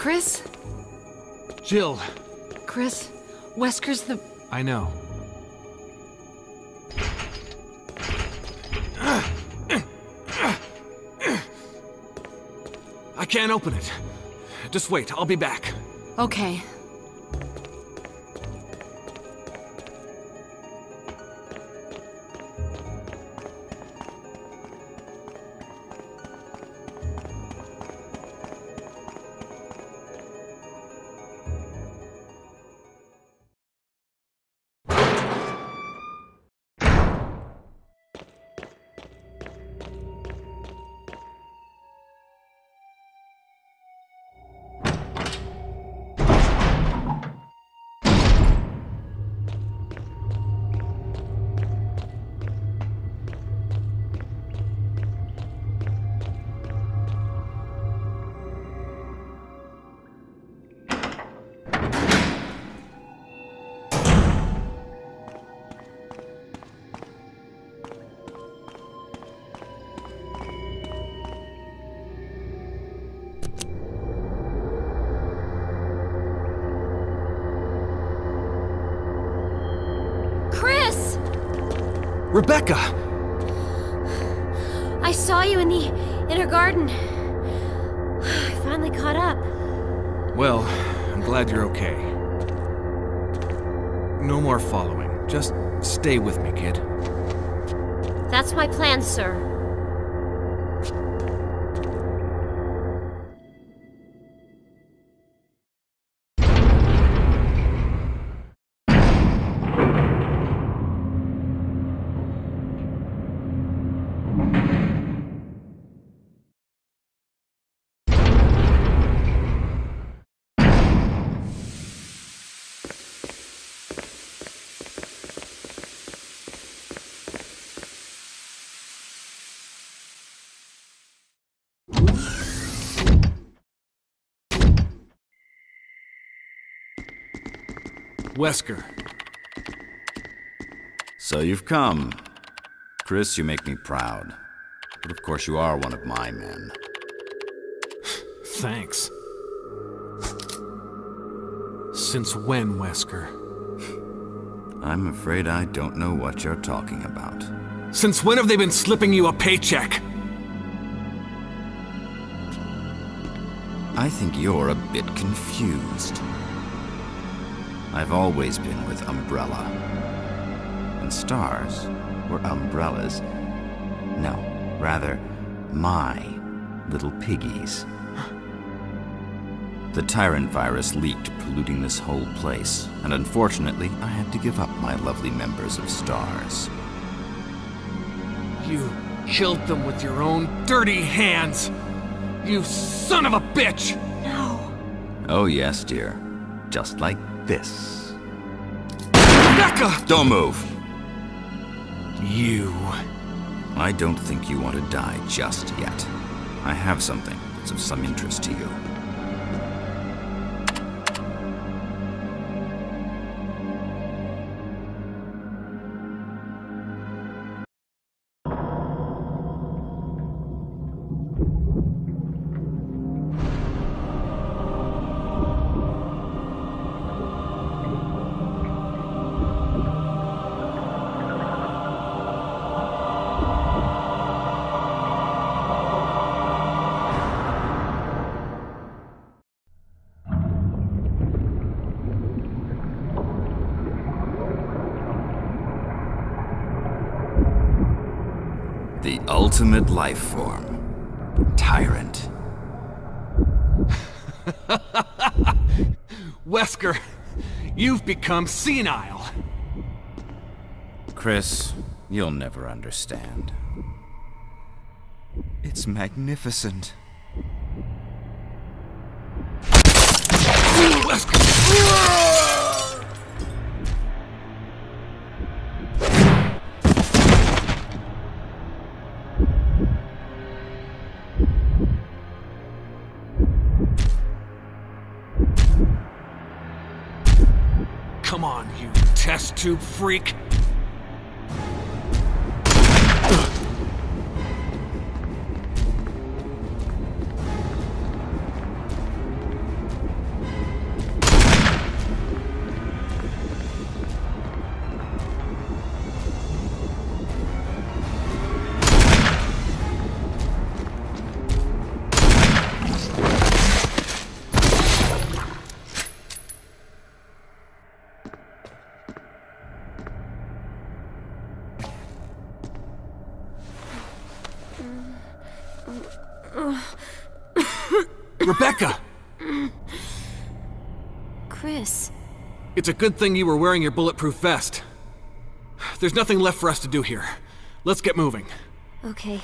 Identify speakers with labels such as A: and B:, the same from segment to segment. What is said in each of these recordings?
A: Chris?
B: Jill.
A: Chris, Wesker's the...
B: I know. I can't open it. Just wait, I'll be back.
A: Okay.
C: Chris!
B: Rebecca!
C: I saw you in the inner garden. I finally caught up.
B: Well, I'm glad you're okay. No more following. Just stay with me, kid.
C: That's my plan, sir.
B: Wesker.
D: So you've come. Chris, you make me proud. But of course you are one of my men.
B: Thanks. Since when, Wesker?
D: I'm afraid I don't know what you're talking about.
B: Since when have they been slipping you a paycheck?
D: I think you're a bit confused. I've always been with Umbrella. And stars were umbrellas. No, rather, my little piggies. The Tyrant virus leaked, polluting this whole place, and unfortunately, I had to give up my lovely members of Stars.
B: You killed them with your own dirty hands! You son of a bitch!
C: No.
D: Oh yes, dear. Just like this.
B: Rebecca!
D: Don't move!
B: You...
D: I don't think you want to die just yet. I have something that's of some interest to you. The ultimate life form. Tyrant.
B: Wesker, you've become senile.
D: Chris, you'll never understand. It's magnificent.
B: Come on, you test tube freak. Rebecca!
C: Chris.
B: It's a good thing you were wearing your bulletproof vest. There's nothing left for us to do here. Let's get moving.
C: Okay.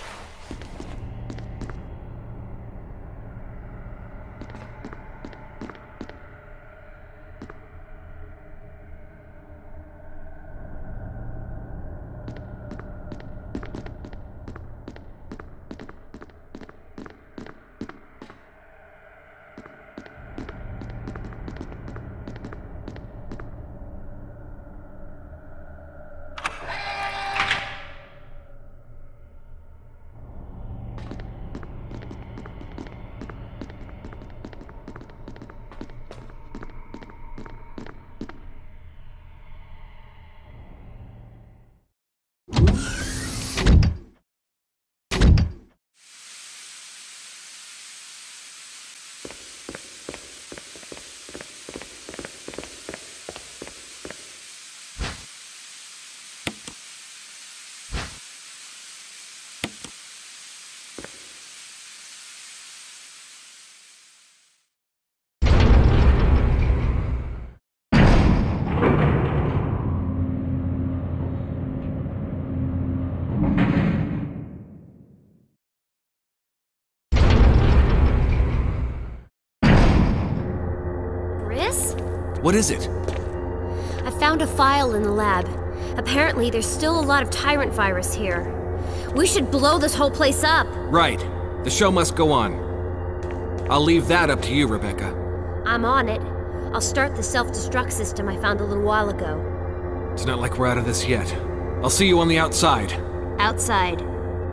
C: Chris?
B: What is it?
C: I found a file in the lab. Apparently, there's still a lot of Tyrant virus here. We should blow this whole place up.
B: Right. The show must go on. I'll leave that up to you, Rebecca.
C: I'm on it. I'll start the self-destruct system I found a little while ago.
B: It's not like we're out of this yet. I'll see you on the outside.
C: Outside.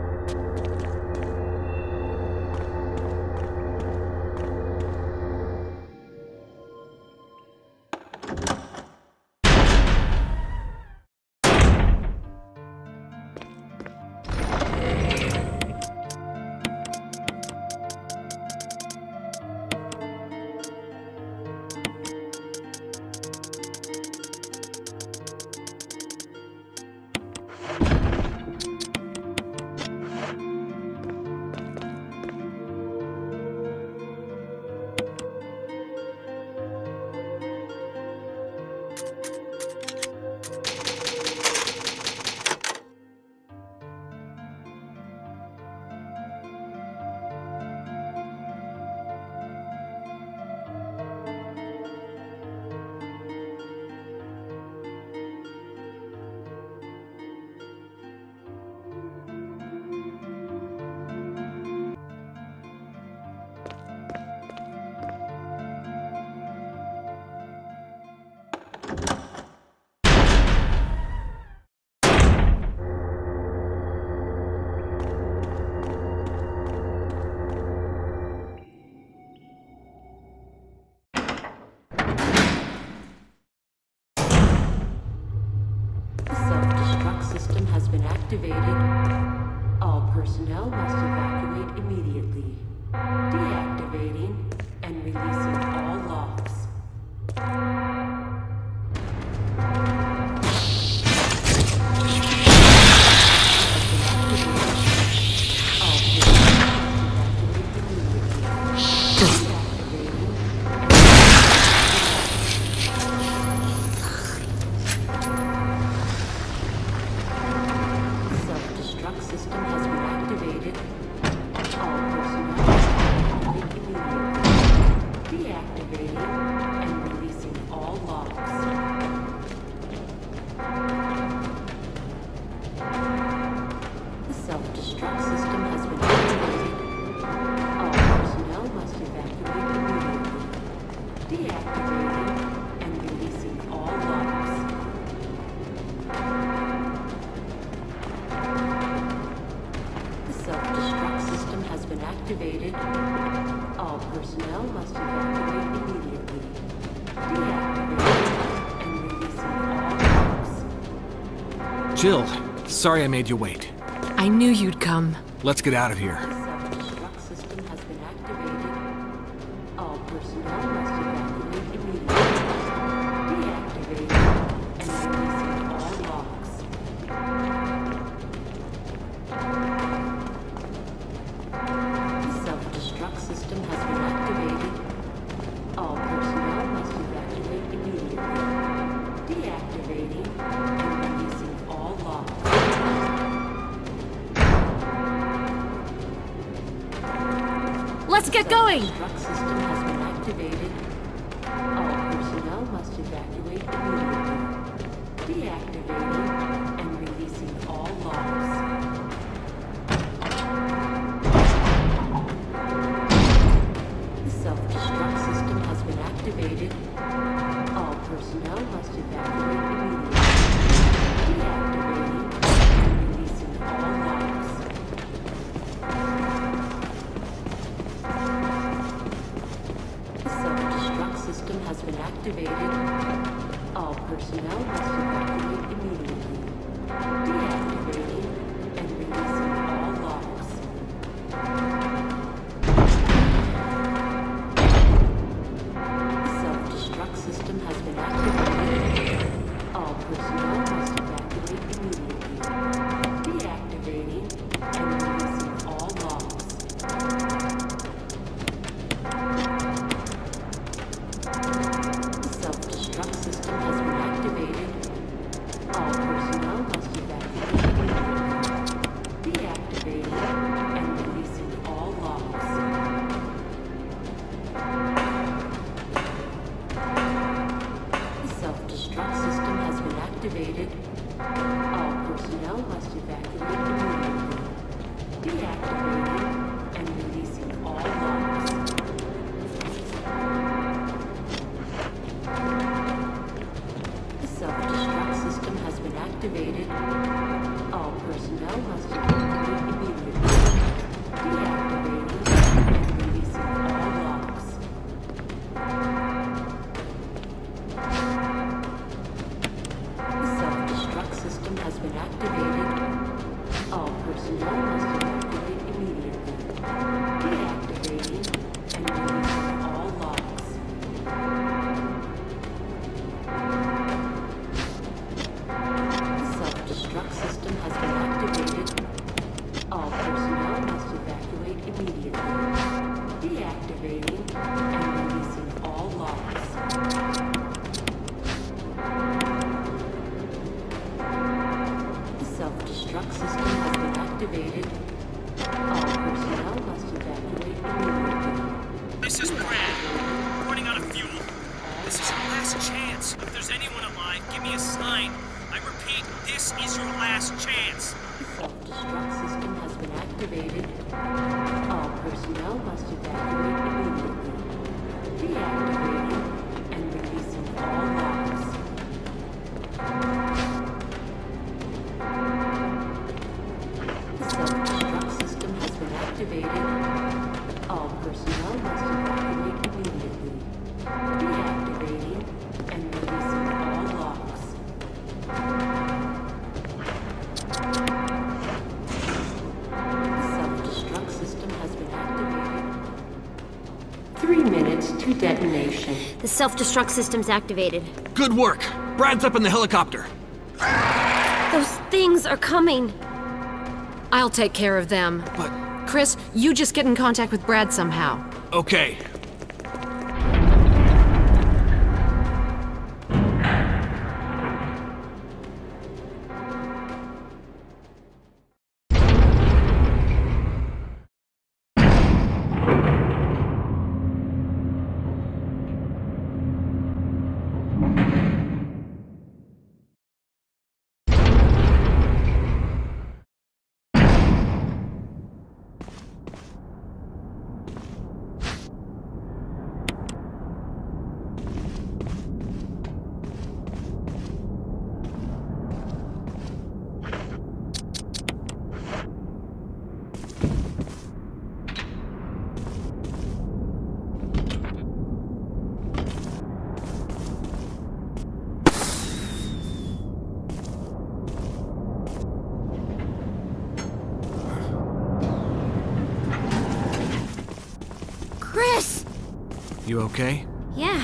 E: System has been activated. All personnel must evacuate immediately. Deactivating and releasing all locks. Activated. All personnel must evacuate immediately. Deactivating and releasing all locks.
B: Jill, sorry I made you wait.
A: I knew you'd come.
B: Let's get out of here.
E: The self-destruct system has been activated. All personnel must evacuate immediately. Deactivating and releasing all locks.
A: let's get going!
E: Self-destruct system has been activated. All personnel must evacuate immediately. Deactivating and releasing all locks. The self-destruct system has been activated. All personnel must evacuate immediately. Deactivating and releasing all locks. The self-destruct system has been activated. All personnel must evacuate immediately. Deactivating and releasing all locks. The self-destruct system has been activated. All personnel must evacuate immediately. Deactivating and releasing all locks. The self-destruct system has been activated. All personnel must evacuate immediately. Deactivating and releasing all locks. The self-destruct system has been activated. All personnel must evacuate immediately. Deactivating and releasing all locks. The self-destruct system has been activated. All personnel must evacuate immediately. Deactivating and releasing all locks. The self-destruct system has been activated. All personnel must evacuate immediately. Deactivating and releasing all locks. The self-destruct system has been activated. All personnel must evacuate immediately. Deactivating and releasing all locks. The self-destruct system has been activated. All personnel must evacuate immediately.
F: This is Brad, running out of fuel. This is your last chance. If there's anyone alive, give me a sign. I repeat, this is your last chance.
E: The self-destruct system has been activated. All personnel must evacuate immediately. Deactivating and releasing all locks. The self-destruct system has been activated. All personnel must evacuate immediately. Deactivating and releasing all locks. The self-destruct system has been activated. 3 minutes to detonation.
C: The self-destruct system's activated.
B: Good work! Brad's up in the helicopter.
C: Those things are coming.
A: I'll take care of them.
B: But,
A: Chris, you just get in contact with Brad somehow.
B: okay.
C: Chris!
B: You okay?
C: Yeah.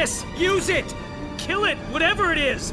F: Chris, use it! Kill it, whatever it is!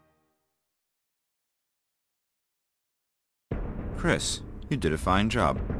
D: Chris, you did a fine job.